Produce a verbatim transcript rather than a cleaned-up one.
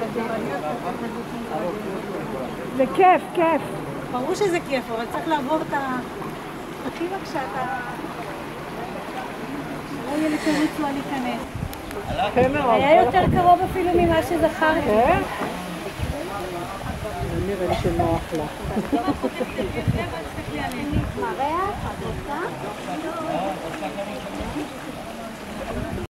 זה כיף, כיף. ברור שזה כיף, אבל צריך לעבור את ה... חכי בבקשה, אתה... לא יהיה לי תירוץ לא להיכנס. היה יותר קרוב אפילו ממה שזכרתי. כן? נראה לי שנוח לה. מראה?